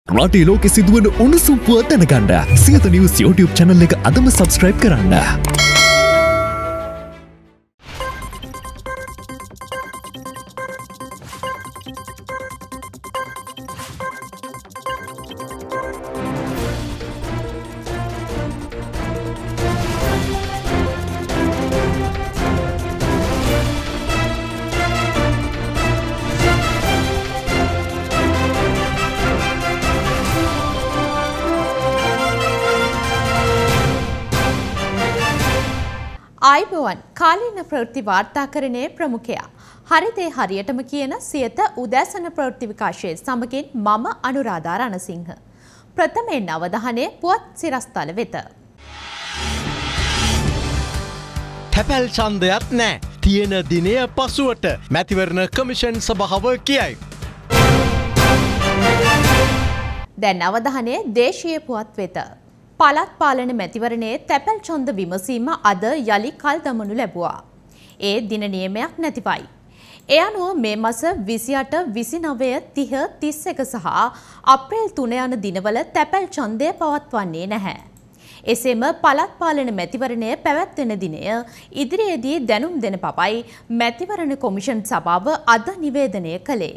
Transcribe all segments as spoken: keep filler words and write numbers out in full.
රටේ ලෝකෙ සිදුවන උණුසුම් පුවත් දැනගන්න සියත නිවුස් YouTube channel එක අදම subscribe කරන්න. ආයිබෝවන් කාලීන ප්‍රවෘත්ති වාර්තාකරණයේ ප්‍රමුඛයා හරිතේ හරියටම කියන සියත උදෑසන ප්‍රවෘත්ති විකාශයේ සමගින් මම අනුරාධා රණසිංහ. ප්‍රථමයෙන් අවධානය පුවත් සිරස්තල වෙත. තැපැල් ඡන්දයක් නැහැ. තියෙන දිනය පසුවට මැතිවරණ කමිෂන් සභාව කියයි. දැන් අවධානය දේශීය පුවත් වෙත. පළාත් පාලන මැතිවරණයේ තැපැල් ඡන්ද විමසීම අද යලි කල් දමනු ලැබුවා. ඒ දින නියමයක් නැතිවයි. ඒ අනුව මේ මාස විසිඅට විසිනවය තිහ තිස් එක සහ අප්‍රේල් තුන යන දිනවල තැපැල් ඡන්දය පවත්වන්නේ නැහැ. එසේම පළාත් පාලන මැතිවරණය පැවැත්වෙන දිනය ඉදිරියේදී දැනුම් දෙන බවයි මැතිවරණ කොමිෂන් සභාව අද නිවේදනය කළේ.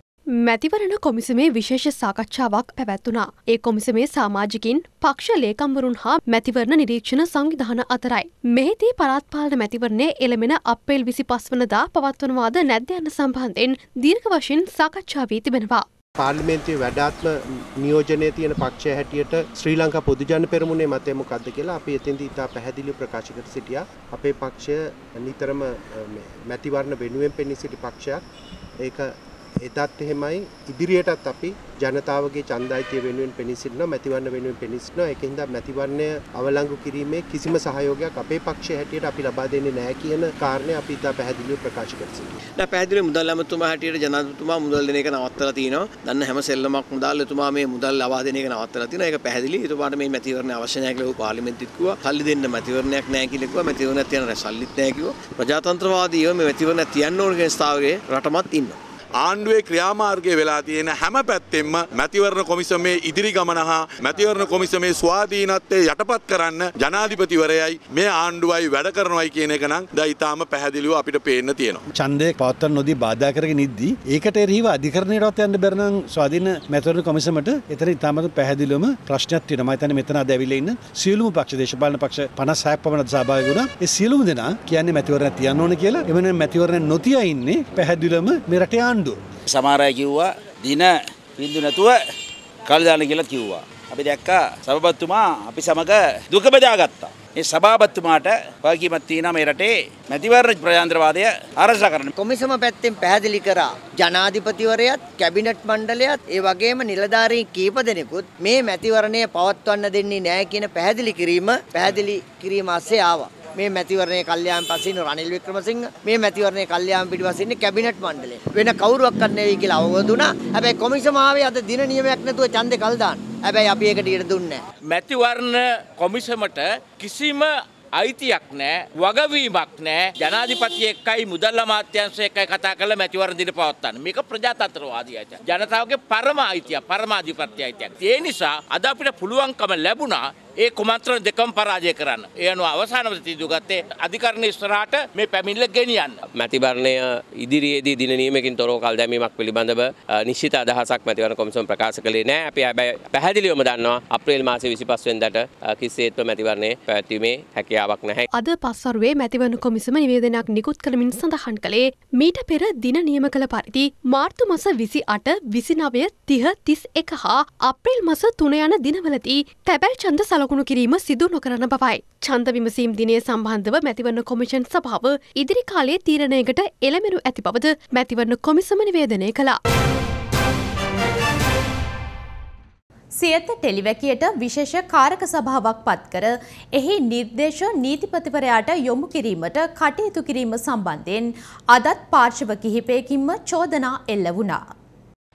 මැතිවරණ කොමිසමේ විශේෂ සාකච්ඡාවක් පැවැත්වුණා. ඒ කොමිසමේ සමාජිකින් පක්ෂ ලේකම්වරුන් හා මැතිවරණ නිරීක්ෂණ සංවිධාන අතරයි. මෙහිදී පළාත් පාලන මැතිවරණයේ එළමෙන අප්‍රේල් විසිපස් වනදා පවත්වනවාද නැද්ද යන සම්බන්ධයෙන් දීර්ඝ වශයෙන් සාකච්ඡා වී තිබෙනවා. පාර්ලිමේන්තුවේ වැඩාත්ම නියෝජනයේ තියෙන පක්ෂය හැටියට ශ්‍රී ලංකා පොදුජන පෙරමුණේ මතය මොකක්ද කියලා අපි එතෙන්දී ඉතා පැහැදිලිව ප්‍රකාශ කර සිටියා. අපේ පක්ෂය නිතරම මැතිවරණ වෙනුවෙන් පෙනී සිටි පක්ෂයක්. ඒක එදත් එහෙමයි ඉදිරියටත් අපි ජනතාවගේ ඡන්දායිතිය වෙනුවෙන් පෙනී සිටිනවා, මැතිවරණ වෙනුවෙන් පෙනී සිටිනවා. ඒකින්ද මැතිවරණය අවලංගු කිරීමේ කිසිම සහයෝගයක් අපේ පක්ෂය හැටියට අපි ලබා දෙන්නේ නැහැ කියන කාරණය අපි ඉතා පැහැදිලිව ප්‍රකාශ කර සිටිනවා. දැන් පැහැදිලිව මුදල් ඇමතුමා හැටියට ජනාධිපතිතුමා මුදල් දෙන එක නවත්තලා තිනවා. දන්න හැම සෙල්ලමක් මුදල් එතුමා මේ මුදල් ලබා දෙන එක නවත්තලා තිනවා. ඒක පැහැදිලි. එතුමාට මේ මැතිවරණය අවශ්‍ය නැහැ කියලා පාර්ලිමේන්තුවෙත් කිව්වා. සල්ලි දෙන්න මැතිවරණයක් නැහැ කියලා කිව්වා. මැතිවරණයක් තියන සල්ලිත් නැහැ කිව්වා. ප්‍රජාතන්ත්‍රවාදීව මේ මැතිවරණයක් තියන්න ඕන කියන ස්ථාවරයේ රටමත් ඉන්නවා. ආණ්ඩුවේ ක්‍රියාමාර්ගයේ වෙලා තියෙන හැම පැත්තෙම මැතිවරණ කොමිසමේ ඉදිරි ගමන හා මැතිවරණ කොමිසමේ ස්වාධීනත්වය යටපත් කරන්න ජනාධිපතිවරයයි මේ ආණ්ඩුවයි වැඩ කරනවායි කියන එක නම් දැන් ඊටාම පැහැදිලිව අපිට පේන්න තියෙනවා. ඡන්දය පවත්වන්න නොදී බාධා කරගෙන ඉද්දී ඒකට එරෙහිව අධිකරණයටවත් යන්න බැරි නම් ස්වාධීන මැතිවරණ කොමිසමට එතන ඊටාම පැහැදිලිවම ප්‍රශ්නයක් තියෙනවා. මම හිතන්නේ මෙතන අද ඇවිල්ලා ඉන්න සියලුම පක්ෂ දේශපාලන පක්ෂ පනස් හයක් පමණ සහභාගී වුණා. ඒ සියලුම දෙනා කියන්නේ මැතිවරණ තියන්න ඕන කියලා. එවනම් මැතිවරණ නොතිය ඉන්නේ පැහැදිලිවම මේ රටේ සමහර අය කිව්වා දින බින්දු නැතුව කල් දාන්න කියලා කිව්වා. අපි දැක්කා සභාපතිතුමා අපි සමග දුක බෙදාගත්තා. මේ සභාපතිතුමාට වගකීමක් තියෙනවා මේ රටේ මැතිවරණ ප්‍රජාතන්ත්‍රවාදය ආරක්ෂා කරන්න. කොමිසම පැත්තෙන් පැහැදිලි කරා ජනාධිපතිවරයාත් කැබිනට් මණ්ඩලයත් ඒ වගේම නිලධාරීන් කීප දෙනෙකුත් මේ මැතිවරණය පවත්වන්න දෙන්නේ නැහැ කියන පැහැදිලි කිරීම පැහැදිලි කිරීම ASCII ආවා. මේ මැතිවරණයේ කල්යාණ පසින්න රනිල් වික්‍රමසිංහ, මේ මැතිවරණයේ කල්යාණ පිටිපසින් කැබිනට් මණ්ඩලය වෙන කවුරුවක්වත් නෙවෙයි කියලා අවබෝධ වුණා. හැබැයි කොමිසම ආවේ අද දින නියමයක් නැතුව ඡන්දේ කල් දාන්න. හැබැයි අපි ඒකට ඉඩ දුන්නේ නැහැ. මැතිවරණ කොමිසමට කිසිම අයිතියක් නැහැ, වගවීමක් නැහැ. ජනාධිපති එක්කයි මුදල් අමාත්‍යාංශය එක්කයි කතා කරලා මැතිවරණ දින පවත්වන්න. මේක ප්‍රජාතන්ත්‍රවාදී අයිතියක්. ජනතාවගේ පරම අයිතියක්, පරමාධිපත්‍ය අයිතියක්. ඒ නිසා අද අපිට පුළුවන්කම ලැබුණා ඒ කුමන්ත්‍රණ දෙකම පරාජය කරන්න. ඒ අනුව අවසානව තීන්දුව ගත්තේ අධිකරණ ඉස්සරහට මේ පැමිණිල්ල ගෙනියන්න. මැතිවරණය ඉදිරියේදී දින නියමකින් තොරව කල් දැමීමක් පිළිබඳව නිශ්චිත අදහසක් මැතිවරණ කොමිසම ප්‍රකාශ කළේ නැහැ. අපි හැබැයි පැහැදිලිවම දන්නවා අප්‍රේල් මාසයේ විසිපස් වෙනිදාට කිසිසේත්ම මැතිවරණය පැවැත්වීමේ හැකියාවක් නැහැ. අද පස්වරුවේ මැතිවරණ කොමිසම නිවේදනයක් නිකුත් කරමින් සඳහන් කළේ මීට පෙර දින නියම කළ පරිදි මාර්තු මාස විසිඅට විසිනවය තිහ තිස් එක හා අප්‍රේල් මාස තුන යන දිනවලදී තැපැල් ඡන්ද සලකුණු කිරීම සිදු නොකරන බවයි. ඡන්ද විමසීම් දිනය සම්බන්ධව මැතිවරණ කොමිෂන් සභාව ඉදිරි කාලයේ තීරණයකට එළඹෙනු ඇති බවද මැතිවරණ කොමිසම නිවේදනය කළා. සියත ටෙලිවැකියට විශේෂ කාරක සභාවක් පත් කර එහි නිර්දේශ නීතිපතිවරයාට යොමු කිරීමට කටයුතු කිරීම සම්බන්ධයෙන් අදත් පාර්ශව කිහිපයකින්ම චෝදනා එල්ල වුණා.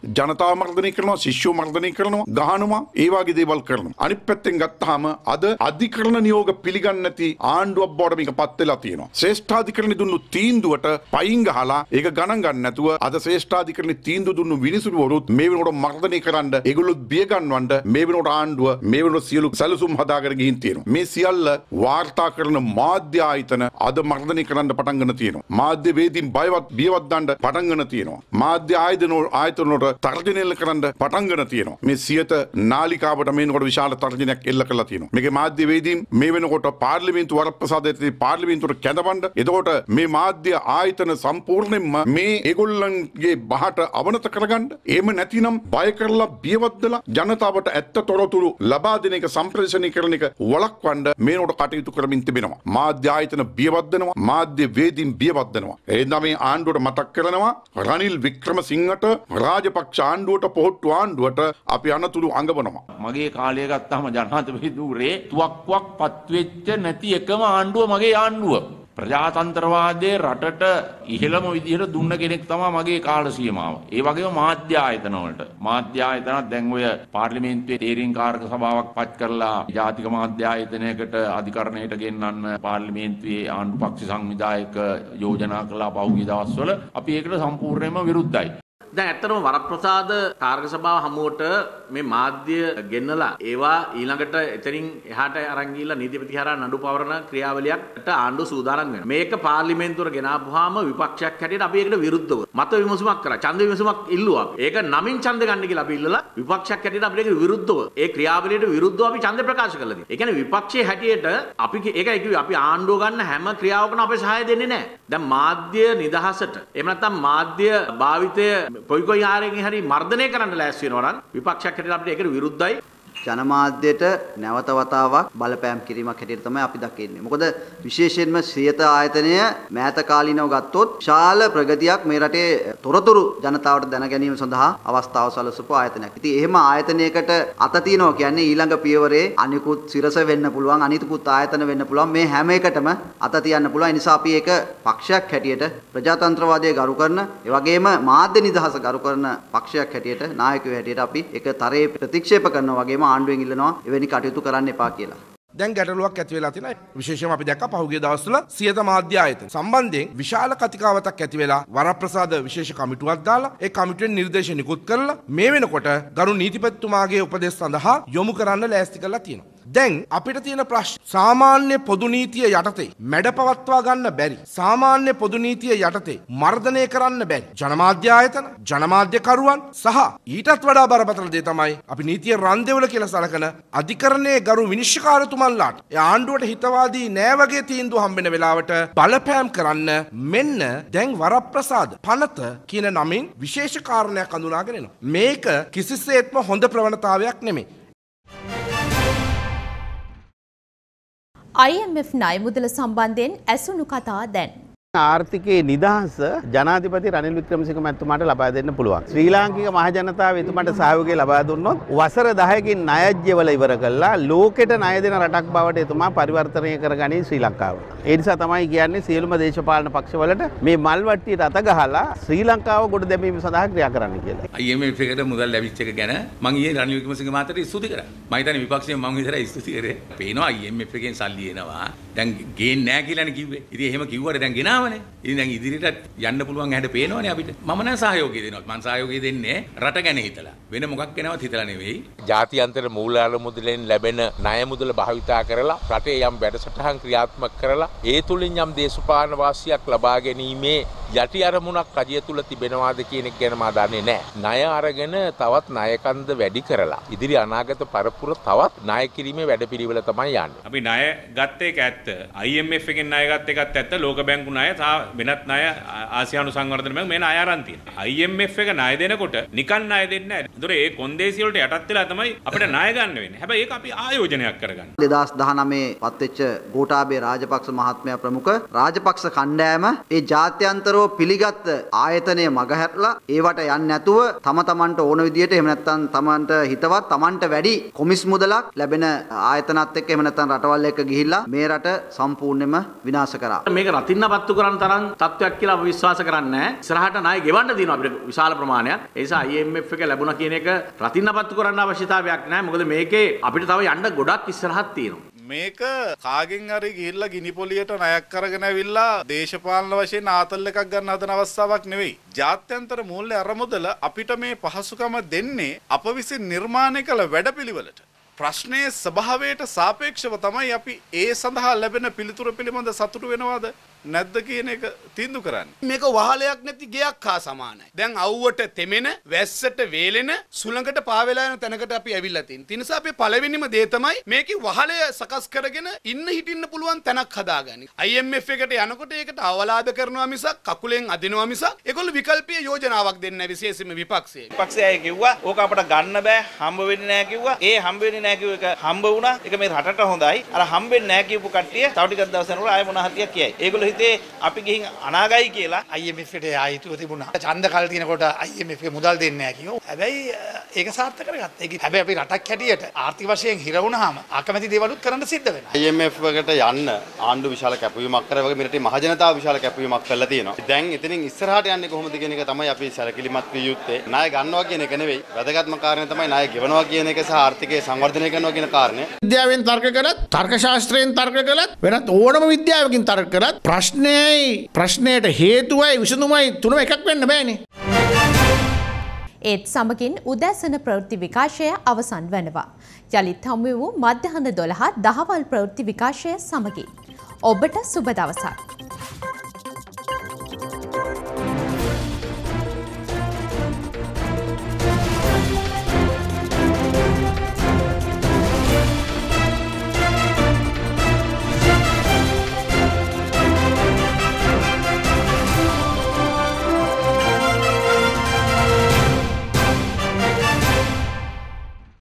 ජනතාව මර්ධනය කරනවා, ශිෂ්‍යෝ මර්ධනය කරනවා, ගහනවා, ඒ වගේ දේවල් කරනවා. අනිත් පැත්තෙන් ගත්තාම අද අධිකරණ නියෝග පිළිගන්නේ නැති ආණ්ඩුවක් බවට මේකපත් වෙලා තියෙනවා. ශ්‍රේෂ්ඨාධිකරණය දුන්නු තීන්දුවට පයින් ගහලා ඒක ගණන් ගන්න නැතුව අද ශ්‍රේෂ්ඨාධිකරණේ තීන්දුව දුන්නු විනිසුරුවරුත් මේ වෙනකොට මර්ධනය කරන්න ඒගොල්ලෝ බිය ගන්නවන්න මේ වෙනකොට ආණ්ඩුව මේ වෙනකොට සියලු සැලසුම් හදාගෙන ගිහින් තියෙනවා. මේ සියල්ල වාර්තා කරන මාධ්‍ය ආයතන අද මර්ධනය කරන්න පටන් ගන්න තියෙනවා. මාධ්‍ය වේදීන් බයවත් බියවත් දාන්න පටන් ගන්න තියෙනවා. මාධ්‍ය ආයතන ආයතන වලට තර්ජනය කරන්න පටන් ගන්න තියෙනවා. මේ සියත නාලිකාවට මේනකොට විශාල තර්ජනයක් එල්ල කරලා තියෙනවා. මේකේ මාධ්‍ය වේදීන් මේ වෙනකොට පාර්ලිමේන්තු වරප්‍රසාදයේ පාර්ලිමේන්තුවට කැඳවන්න. එතකොට මේ මාධ්‍ය ආයතන සම්පූර්ණයෙන්ම මේ ඒගොල්ලන්ගේ බහට අවනත කරගන්න. එහෙම නැතිනම් බය කරලා බියවත් වෙලා ජනතාවට ඇත්ත තොරතුරු ලබා දෙන එක සම්ප්‍රේෂණය කරන එක වළක්වන්න මේනකොට කටයුතු කරමින් තිබෙනවා. මාධ්‍ය ආයතන බියවත් වෙනවා. මාධ්‍ය වේදීන් බියවත් වෙනවා. එහෙනම් මේ ආණ්ඩුවට මතක් කරනවා රනිල් වික්‍රමසිංහට රාජපක්ෂ ආණ්ඩුවට පොහොට්ටු ආණ්ඩුවට අපි අනතුරු අඟවනවා. මගේ කාලය ගත්තාම ජනාධිපතිතුරේ තුවක්කුවක් පත්වෙච්ච නැති එකම ආණ්ඩුව මගේ ආණ්ඩුව. ප්‍රජාතන්ත්‍රවාදයේ රටට ඉහළම විදිහට දුන්න කෙනෙක් තමයි මගේ කාල සීමාව. ඒ වගේම මාධ්‍ය ආයතන වලට. මාධ්‍ය ආයතනත් දැන් ඔය පාර්ලිමේන්තුවේ තීරීම් කාරක සභාවක් පත් කරලා ජාතික මාධ්‍ය ආයතනයකට අධිකරණයට ගෙන්නන්න පාර්ලිමේන්තුවේ ආණ්ඩු පක්ෂ සංවිධායක යෝජනා කළා පහුගිය දවස්වල. අපි ඒකට සම්පූර්ණයෙන්ම විරුද්ධයි. දැන් ඇත්තටම වරප්‍රසාද කාර්ක සභාව හමුවට මේ මාධ්‍ය ගෙන්නලා ඒවා ඊළඟට එතනින් එහාට අරන් ගිහිල්ලා නීතිපති හරහා නඩු පවරන ක්‍රියාවලියකට ආණ්ඩුව සූදානම් වෙනවා. මේක පාර්ලිමේන්තුවට ගෙනාපුවාම විපක්ෂයක් හැටියට අපි ඒකට විරුද්ධව මත විමසුමක් කරා. ඡන්ද විමසුමක් ඉල්ලුවා. ඒක නමින් ඡන්ද ගන්න කියලා අපි ඉල්ලලා විපක්ෂයක් හැටියට අපිට ඒක විරුද්ධව ඒ ක්‍රියාවලියට විරුද්ධව අපි ඡන්ද ප්‍රකාශ කළා. ඒ කියන්නේ විපක්ෂයේ හැටියට අපි ඒකයි කිව්වේ අපි ආණ්ඩුව ගන්න හැම ක්‍රියාවකම අපේ සහාය දෙන්නේ නැහැ. දැන් මාධ්‍ය නිදහසට එහෙම නැත්නම් මාධ්‍ය භාවිතය කොයි කොයි ආරෙන් හරි මර්ධනය කරන්න ලෑස්ති වෙනවා නම් විපක්ෂයක් හැටියට අපිට ඒකට විරුද්ධයි. ජනමාධ්‍යයට නැවත වතාවක් බලපෑම් කිරීමක් හැටියට තමයි අපි දකින්නේ. මොකද විශේෂයෙන්ම සියත ආයතනය මෑත කාලීනව ගත්තොත් විශාල ප්‍රගතියක් මේ රටේ තොරතුරු ජනතාවට දැන ගැනීම සඳහා අවස්ථාව සලසපු ආයතනයක්. ඉතින් එහෙම ආයතනයකට අත තියනවා කියන්නේ ඊළඟ පියවරේ අනිකුත් සිරස වෙන්න පුළුවන්, අනිකුත් ආයතන වෙන්න පුළුවන්. මේ හැම එකටම අත තියන්න පුළුවන්. ඒ නිසා අපි ඒක පක්ෂයක් හැටියට ප්‍රජාතන්ත්‍රවාදයේ ගරු කරන, ඒ වගේම මාධ්‍ය නිදහස ගරු කරන පක්ෂයක් හැටියට, නායකයෝ හැටියට අපි ඒක තරයේ ප්‍රතික්ෂේප කරනවා වගේම ආණ්ඩුවෙන් ඉල්ලනවා එවැනි කටයුතු කරන්න එපා කියලා. දැන් ගැටලුවක් ඇති වෙලා තියෙනවා. විශේෂයෙන්ම අපි දැක්කා පහුගිය දවස්වල සියත මාධ්‍ය ආයතන සම්බන්ධයෙන් විශාල කතිකාවතක් ඇති වෙලා වරප්‍රසාද විශේෂ කමිටුවක් දාලා ඒ කමිටුවෙන් නිර්දේශ නිකුත් කරලා මේ වෙනකොට ගරු නීතිපතිතුමාගේ උපදෙස් සඳහා යොමු කරන්න ලෑස්ති කරලා තියෙනවා. දැන් අපිට තියෙන ප්‍රශ්න සාමාන්‍ය පොදු නීතිය යටතේ මැඩ පවත්වා ගන්න බැරි, සාමාන්‍ය පොදු නීතිය යටතේ මර්ධනය කරන්න බැරි ජනමාධ්‍ය ආයතන, ජනමාධ්‍යකරුවන් සහ ඊටත් වඩා බරපතල දේ තමයි අපි නීතිය රන්දෙවල කියලා සලකන අධිකරණයේ ගරු විනිශ්චයකාරතුමන්ලාට ඒ ආණ්ඩුවට හිතවාදී නෑ වගේ තීන්දුව හම්බෙන වෙලාවට බලපෑම් කරන්න මෙන්න දැන් වරප්‍රසාද පනත කියන නමින් විශේෂ කාරණයක් හඳුනාගෙන එනවා. මේක කිසිසේත්ම හොඳ ප්‍රවණතාවයක් නෙමෙයි. I M F ණය මුදල සම්බන්ධයෙන් ඇසුණු කතා දැන්. ආර්ථිකයේ නිදහස ජනාධිපති රනිල් වික්‍රමසිංහ මැතිතුමාට ලබා දෙන්න පුළුවන්. ශ්‍රී ලාංකික මහ ජනතාව එතුමාට සහයෝගය ලබා දුන්නොත් වසර දහයකින් ණයජ්‍යවල ඉවර කළා ලෝකෙට ණය දෙන රටක් බවට එතුමා පරිවර්තනය කරගනී ශ්‍රී ලංකාව. ඒ නිසා තමයි කියන්නේ සියලුම දේශපාලන පක්ෂවලට මේ මල් වට්ටියට අත ගහලා ශ්‍රී ලංකාව ගොඩ දැමීම සඳහා ක්‍රියා කරන්න කියලා. I M F එකට මුදල් ලැබිච්ච එක ගැන මම ඊයේ රනිල් වික්‍රමසිංහ මහතාට ස්තුති කරා. මම හිතන්නේ විපක්ෂයෙන් මම විතරයි ස්තුති කරේ. පේනවා I M F එකෙන් සල්ලි එනවා. දැන් ගේන්නේ නැහැ කියලානේ කිව්වේ. ඉතින් එහෙම කිව්වට දැන් ගෙනාවනේ. ඉතින් දැන් ඉදිරියට යන්න පුළුවන් හැඩ පේනවනේ අපිට. මම නම් සහයෝගය දෙනවා. මම සහයෝගය දෙන්නේ රට ගැන හිතලා. වෙන මොකක් ගැනවත් හිතලා නෙවෙයි. ජාත්‍යන්තර මූල්‍ය මුදලෙන් ලැබෙන ණය මුදල භාවිතා කරලා රටේ යම් වැඩසටහන් ක්‍රියාත්මක කරලා ඒ තුලින් යම් දේශපාලන වාසියක් ලබා ගැනීමේ යටි අරමුණක් රජය තුල තිබෙනවාද කියන එක ගැන මම දන්නේ නැහැ. ණය අරගෙන තවත් ණයකන්ද වැඩි කරලා ඉදිරි අනාගත පරපුර තවත් ණය කිරීමේ වැඩපිළිවෙල තමයි යන්නේ. අපි ණය ගත්ත එක ඇත්ත. I M F එකෙන් ණය ගත්ත එකත් ඇත්ත. ලෝක බැංකු ණය සහ වෙනත් ණය ආසියානු සංවර්ධන බැංකුව මේ ණය අරන් තියෙනවා. I M F එක ණය දෙනකොට නිකන් ණය දෙන්නේ නැහැ. ඒතොර ඒ කොන්දේසි වලට යටත් වෙලා තමයි අපිට ණය ගන්න වෙන්නේ. හැබැයි ඒක අපි ආයෝජනයක් කරගන්න. දෙදාස් දහනවය පත්වෙච්ච ගෝඨාභය රාජපක්ෂ මහත්මයා ප්‍රමුඛ රාජපක්ෂ කණ්ඩායම ඒ ජාත්‍යන්තරව නියමිතව පිළිගත් ආයතනය මගහැරලා ඒවට යන්නේ නැතුව තම තමන්ට ඕන විදියට එහෙම නැත්නම් තමන්ට හිතවත් තමන්ට වැඩි කොමිස් මුදලක් ලැබෙන ආයතනත් එක්ක එහෙම නැත්නම් රටවල් එක්ක ගිහිල්ලා මේ රට සම්පූර්ණයෙන්ම විනාශ කරා. මේක රතින්නපත්තු කරන තරම් තත්ත්වයක් කියලා අපි විශ්වාස කරන්නේ නැහැ. ඉස්සරහට ණය ගෙවන්න තියෙනවා අපිට විශාල ප්‍රමාණයක්. ඒ නිසා I M F එක ලැබුණා කියන එක රතින්නපත්තු කරන්න අවශ්‍යතාවයක් නැහැ. මොකද මේකේ අපිට තව යන්න ගොඩක් ඉස්සරහක් තියෙනවා. මේක කාගෙන් හරි ගිහිල්ලා ගිනි පොලියට ණයක් අරගෙන ඇවිල්ලා දේශපාලන වශයෙන් ආතල් එකක් ගන්න හදන අවස්ථාවක් නෙවෙයි. ජාත්‍යන්තර මූල්‍ය අරමුදල අපිට මේ පහසුකම දෙන්නේ අප විසින් නිර්මාණය කළ වැඩපිළිවෙලට. ප්‍රශ්නයේ ස්වභාවයට සාපේක්ෂව තමයි අපි ඒ සඳහා ලැබෙන පිළිතුර පිළිබඳ සතුටු වෙනවද නැද්ද කියන එක තීන්දුව කරන්නේ. මේක වහලයක් නැති ගෙයක් හා සමානයි. දැන් අවුවට තෙමෙන, වැස්සට වේලෙන, සුළඟට පාවෙලා යන තැනකට අපි ඇවිල්ලා තියෙනවා. ඒ නිසා අපි පළවෙනිම දේ තමයි මේකේ වහලය සකස් කරගෙන ඉන්න හිටින්න පුළුවන් තැනක් හදාගන්න. I M F එකට යනකොට ඒකට අවලාද කරනවා මිසක් කකුලෙන් අදිනවා මිසක් ඒගොල්ලෝ විකල්පීය යෝජනාවක් දෙන්නේ නැහැ විශේෂයෙන්ම විපක්ෂයේ. විපක්ෂය කිව්වා ඕක අපට ගන්න බෑ හම්බ වෙන්නේ නැහැ කිව්වා. ඒ හම්බ වෙන්නේ නැහැ කිව්ව එක හම්බ වුණා. ඒක මේ රටට හොඳයි. අර හම්බ වෙන්නේ නැහැ කියපු කට්ටිය තව ටිකක් දවසක් යනකොට ආයෙ මොන හරියක් කියයි. ඒගොල්ලෝ හිතේ අපි ගිහින් අනාගයි කියලා I M F එකට ආයිතුව තිබුණා. ඡන්ද කල් තියෙනකොට I M F එක මුදල් දෙන්නේ නැහැ කිව්වා. හැබැයි ඒක සාර්ථක කරගත්තා. ඒක හැබැයි අපි රටක් හැටියට ආර්ථික වශයෙන් හිර වුණාම අකමැති දේවලුත් කරන්න සිද්ධ වෙනවා. I M F එකට යන්න ආණ්ඩු විශාල කැපවීමක් කරා වගේ මෙරටේ මහජනතාව විශාල කැපවීමක් කළා තියෙනවා. දැන් එතනින් ඉස්සරහට යන්නේ කොහොමද කියන එක තමයි අපි සැලකිලිමත් විය යුත්තේ. ණය ගන්නවා කියන එක නෙවෙයි. වැදගත්ම කාරණේ තමයි ණය ගෙවනවා කියන එක සහ ආර්ථිකය සංවර්ධනය කරනවා කියන කාරණය. විද්‍යාවෙන් තර්ක කළත්, තර්ක ශාස්ත්‍රයෙන් තර්ක කළත්, වෙනත් ඕනම විද්‍යාවකින් තර්ක කළත් ප්‍රශ්නයයි ප්‍රශ්නයට හේතුවයි විසඳුමයි තුනම එකක් වෙන්න බෑනේ. ඒත් සමගින් උදෑසන ප්‍රවෘත්ති විකාශය අවසන් වනවා. යළිත් හමු වූ මධ්‍යහන දොළහ දහවල් ප්‍රවෘත්ති විකාශය සමගින් ඔබට සුබ දවසක්.